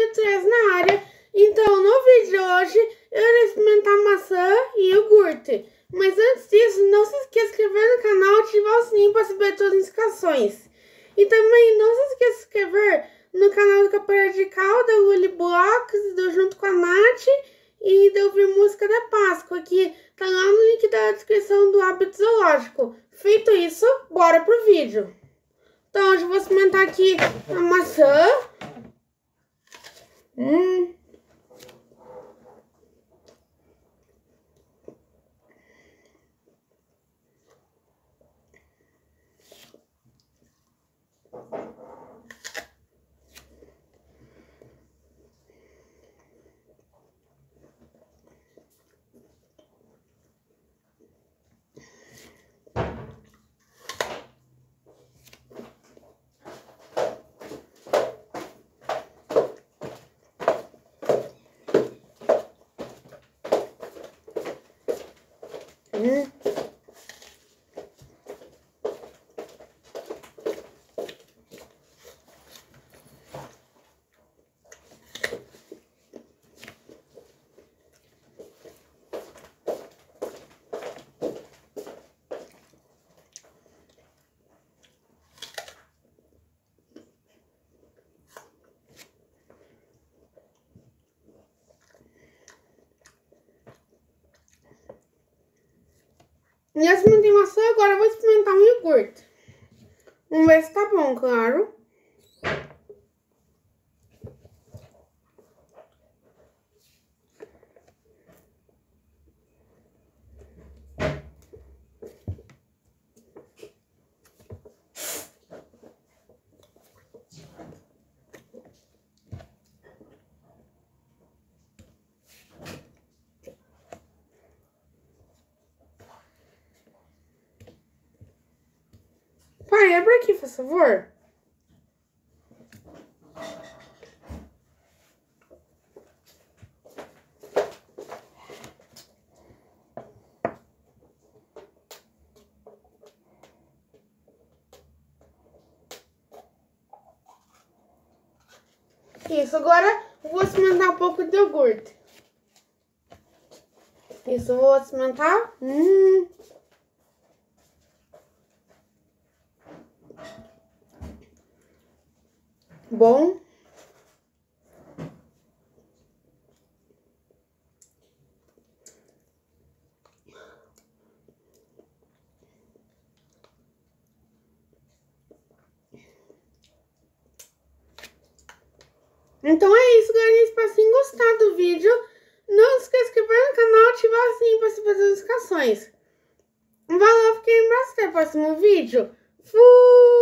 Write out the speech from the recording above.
Beatriz na área. Então, no vídeo de hoje, eu irei experimentar maçã e iogurte. Mas antes disso, não se esqueça de se inscrever no canal e ativar o sininho para receber todas as notificações. E também não se esqueça de se inscrever no canal do Capoeira de Cal, da Willy Blocks, do Junto com a Nath e de ouvir música da Páscoa, que tá lá no link da descrição do Hábito Zoológico. Feito isso, bora pro vídeo. Então, hoje eu vou experimentar aqui a maçã. Já experimentei maçã, agora eu vou experimentar um iogurte. Vamos ver se tá bom, claro. Pai, abre aqui, por favor. Isso, agora eu vou experimentar um pouco de iogurte. Isso, eu vou experimentar. Bom. Então é isso, galera. Espero que tenham gostado do vídeo. Não se esqueça de se inscrever no canal e ativar o sininho para receber as notificações. Valeu, fiquem em abraço, até o próximo vídeo. Fui!